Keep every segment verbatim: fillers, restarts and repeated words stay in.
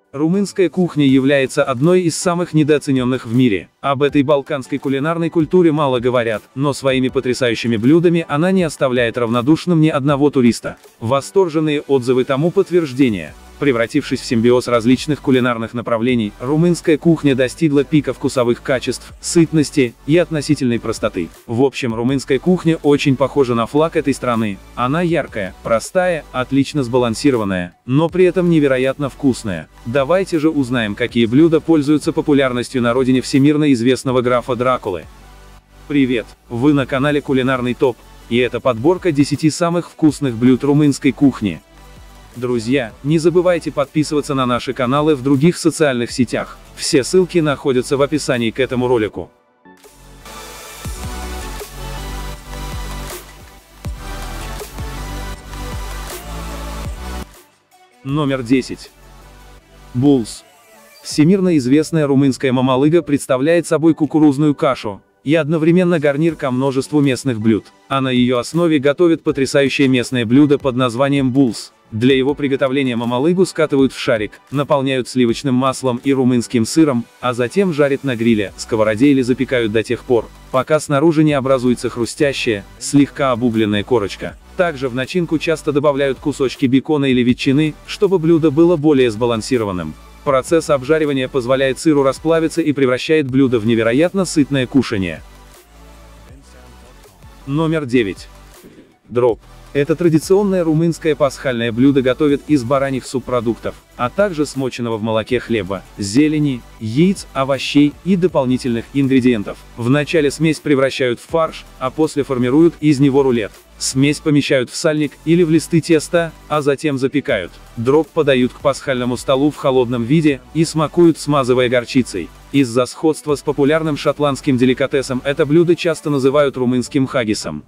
Румынская кухня является одной из самых недооцененных в мире. Об этой балканской кулинарной культуре мало говорят, но своими потрясающими блюдами она не оставляет равнодушным ни одного туриста. Восторженные отзывы тому подтверждение. Превратившись в симбиоз различных кулинарных направлений, румынская кухня достигла пика вкусовых качеств, сытности и относительной простоты. В общем, румынская кухня очень похожа на флаг этой страны. Она яркая, простая, отлично сбалансированная, но при этом невероятно вкусная. Давайте же узнаем, какие блюда пользуются популярностью на родине всемирно известного графа Дракулы. Привет! Вы на канале Кулинарный топ, и это подборка десяти самых вкусных блюд румынской кухни. Друзья, не забывайте подписываться на наши каналы в других социальных сетях. Все ссылки находятся в описании к этому ролику. Номер десять. Булс. Всемирно известная румынская мамалыга представляет собой кукурузную кашу и одновременно гарнир ко множеству местных блюд. А на ее основе готовят потрясающее местное блюдо под названием булс. Для его приготовления мамалыгу скатывают в шарик, наполняют сливочным маслом и румынским сыром, а затем жарят на гриле, сковороде или запекают до тех пор, пока снаружи не образуется хрустящая, слегка обугленная корочка. Также в начинку часто добавляют кусочки бекона или ветчины, чтобы блюдо было более сбалансированным. Процесс обжаривания позволяет сыру расплавиться и превращает блюдо в невероятно сытное кушанье. Номер девять. Дроп. Это традиционное румынское пасхальное блюдо готовят из бараньих субпродуктов, а также смоченного в молоке хлеба, зелени, яиц, овощей и дополнительных ингредиентов. Вначале смесь превращают в фарш, а после формируют из него рулет. Смесь помещают в сальник или в листы теста, а затем запекают. Дроп подают к пасхальному столу в холодном виде и смакуют, смазывая горчицей. Из-за сходства с популярным шотландским деликатесом это блюдо часто называют румынским хаггисом.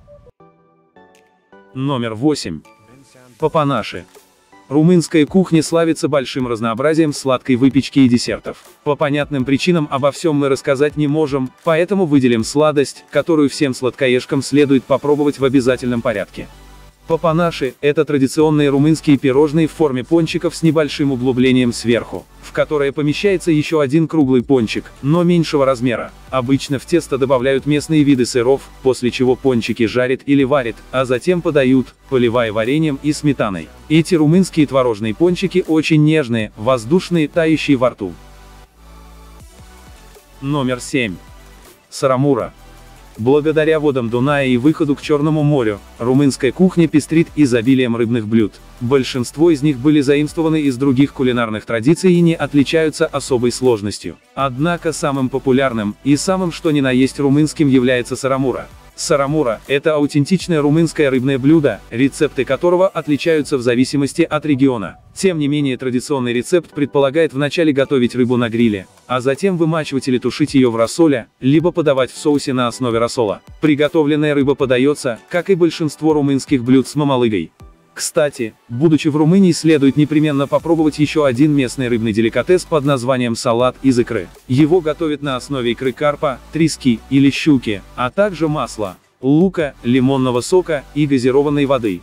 Номер восемь. Папанаши. Румынская кухня славится большим разнообразием сладкой выпечки и десертов. По понятным причинам обо всем мы рассказать не можем, поэтому выделим сладость, которую всем сладкоежкам следует попробовать в обязательном порядке. Папанаши – это традиционные румынские пирожные в форме пончиков с небольшим углублением сверху, в которое помещается еще один круглый пончик, но меньшего размера. Обычно в тесто добавляют местные виды сыров, после чего пончики жарят или варят, а затем подают, поливая вареньем и сметаной. Эти румынские творожные пончики очень нежные, воздушные, тающие во рту. Номер семь. Сарамура. Благодаря водам Дуная и выходу к Черному морю, румынская кухня пестрит изобилием рыбных блюд. Большинство из них были заимствованы из других кулинарных традиций и не отличаются особой сложностью. Однако самым популярным и самым что ни на есть румынским является сарамура. Сарамура – это аутентичное румынское рыбное блюдо, рецепты которого отличаются в зависимости от региона. Тем не менее, традиционный рецепт предполагает вначале готовить рыбу на гриле, а затем вымачивать или тушить ее в рассоле, либо подавать в соусе на основе рассола. Приготовленная рыба подается, как и большинство румынских блюд, с мамалыгой. Кстати, будучи в Румынии, следует непременно попробовать еще один местный рыбный деликатес под названием салат из икры. Его готовят на основе икры карпа, трески или щуки, а также масла, лука, лимонного сока и газированной воды.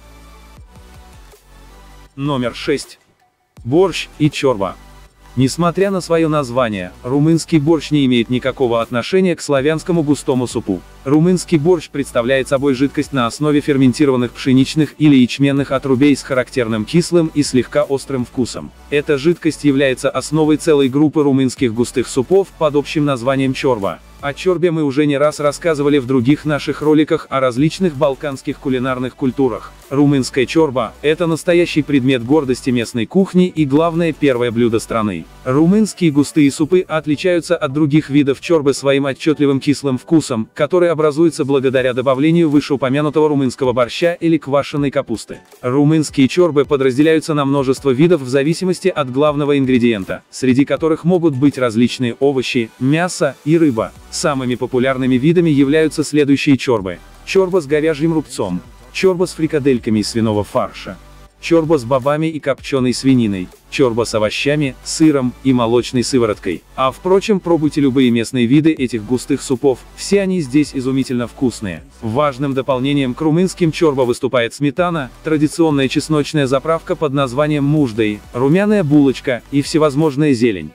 Номер шесть. Борщ и чорба. Несмотря на свое название, румынский борщ не имеет никакого отношения к славянскому густому супу. Румынский борщ представляет собой жидкость на основе ферментированных пшеничных или ячменных отрубей с характерным кислым и слегка острым вкусом. Эта жидкость является основой целой группы румынских густых супов под общим названием чорба. О чорбе мы уже не раз рассказывали в других наших роликах о различных балканских кулинарных культурах. Румынская чорба – это настоящий предмет гордости местной кухни и главное первое блюдо страны. Румынские густые супы отличаются от других видов чорбы своим отчетливым кислым вкусом, который образуется благодаря добавлению вышеупомянутого румынского борща или квашеной капусты. Румынские чорбы подразделяются на множество видов в зависимости от главного ингредиента, среди которых могут быть различные овощи, мясо и рыба. Самыми популярными видами являются следующие чорбы. Чорба с говяжьим рубцом, чорба с фрикадельками из свиного фарша, чорба с бобами и копченой свининой, чорба с овощами, сыром и молочной сывороткой. А впрочем, пробуйте любые местные виды этих густых супов, все они здесь изумительно вкусные. Важным дополнением к румынским чорба выступает сметана, традиционная чесночная заправка под названием муждаи, румяная булочка и всевозможная зелень.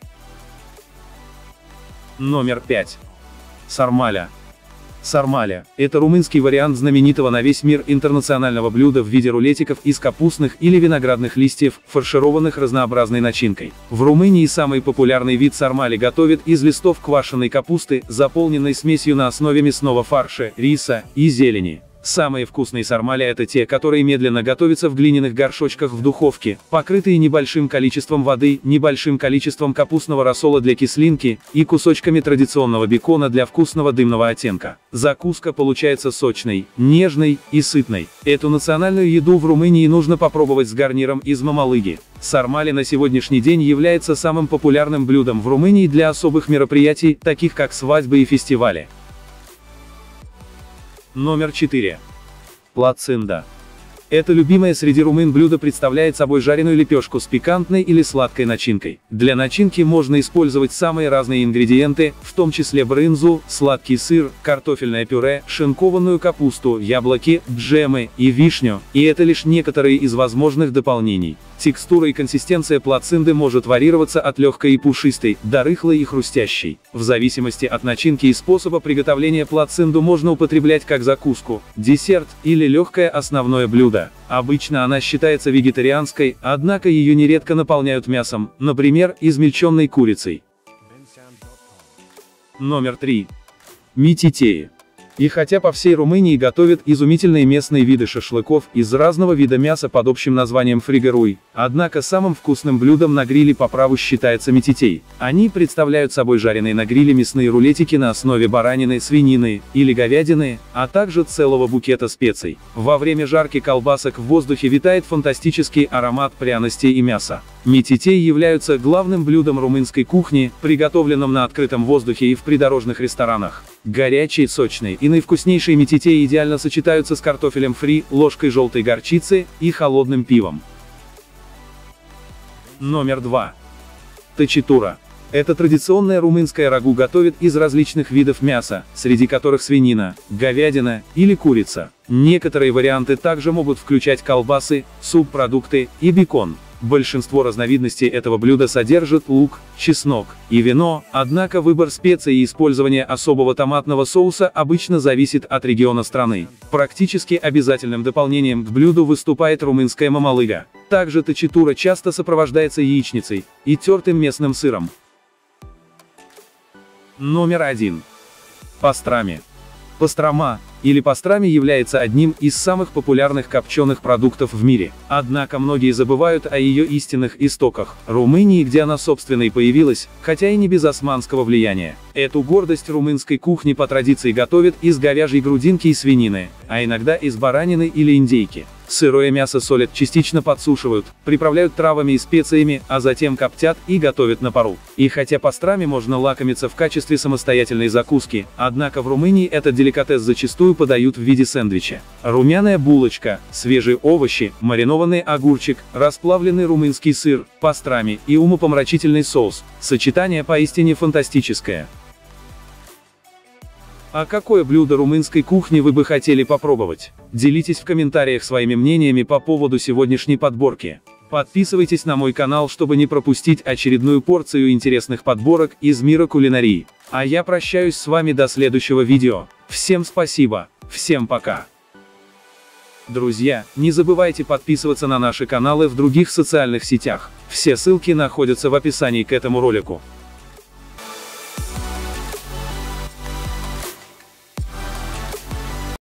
Номер пять. Сармаля. Сармаля – это румынский вариант знаменитого на весь мир интернационального блюда в виде рулетиков из капустных или виноградных листьев, фаршированных разнообразной начинкой. В Румынии самый популярный вид сармали готовят из листов квашеной капусты, заполненной смесью на основе мясного фарша, риса и зелени. Самые вкусные сармали – это те, которые медленно готовятся в глиняных горшочках в духовке, покрытые небольшим количеством воды, небольшим количеством капустного рассола для кислинки и кусочками традиционного бекона для вкусного дымного оттенка. Закуска получается сочной, нежной и сытной. Эту национальную еду в Румынии нужно попробовать с гарниром из мамалыги. Сармали на сегодняшний день является самым популярным блюдом в Румынии для особых мероприятий, таких как свадьбы и фестивали. Номер четыре. Плацинда. Это любимое среди румын блюдо представляет собой жареную лепешку с пикантной или сладкой начинкой. Для начинки можно использовать самые разные ингредиенты, в том числе брынзу, сладкий сыр, картофельное пюре, шинкованную капусту, яблоки, джемы и вишню, и это лишь некоторые из возможных дополнений. Текстура и консистенция плацинды может варьироваться от легкой и пушистой, до рыхлой и хрустящей. В зависимости от начинки и способа приготовления плацинду можно употреблять как закуску, десерт или легкое основное блюдо. Обычно она считается вегетарианской, однако ее нередко наполняют мясом, например, измельченной курицей. Номер три. Мититеи. И хотя по всей Румынии готовят изумительные местные виды шашлыков из разного вида мяса под общим названием фригеруй, однако самым вкусным блюдом на гриле по праву считается мититей. Они представляют собой жареные на гриле мясные рулетики на основе баранины, свинины или говядины, а также целого букета специй. Во время жарки колбасок в воздухе витает фантастический аромат пряностей и мяса. Мититеи являются главным блюдом румынской кухни, приготовленным на открытом воздухе и в придорожных ресторанах. Горячие, сочные и наивкуснейшие мититеи идеально сочетаются с картофелем фри, ложкой желтой горчицы и холодным пивом. Номер два. Тачитура. Это традиционное румынское рагу готовят из различных видов мяса, среди которых свинина, говядина или курица. Некоторые варианты также могут включать колбасы, субпродукты и бекон. Большинство разновидностей этого блюда содержат лук, чеснок и вино, однако выбор специй и использование особого томатного соуса обычно зависит от региона страны. Практически обязательным дополнением к блюду выступает румынская мамалыга. Также тачитура часто сопровождается яичницей и тертым местным сыром. Номер один. Пастрами. Пастрома, или пастрами, является одним из самых популярных копченых продуктов в мире. Однако многие забывают о ее истинных истоках – Румынии, где она собственно и появилась, хотя и не без османского влияния. Эту гордость румынской кухни по традиции готовят из говяжьей грудинки и свинины, а иногда из баранины или индейки. Сырое мясо солят, частично подсушивают, приправляют травами и специями, а затем коптят и готовят на пару. И хотя пастрами можно лакомиться в качестве самостоятельной закуски, однако в Румынии этот деликатес зачастую подают в виде сэндвича. Румяная булочка, свежие овощи, маринованный огурчик, расплавленный румынский сыр, пастрами и умопомрачительный соус. Сочетание поистине фантастическое. А какое блюдо румынской кухни вы бы хотели попробовать? Делитесь в комментариях своими мнениями по поводу сегодняшней подборки. Подписывайтесь на мой канал, чтобы не пропустить очередную порцию интересных подборок из мира кулинарии. А я прощаюсь с вами до следующего видео. Всем спасибо, всем пока. Друзья, не забывайте подписываться на наши каналы в других социальных сетях. Все ссылки находятся в описании к этому ролику.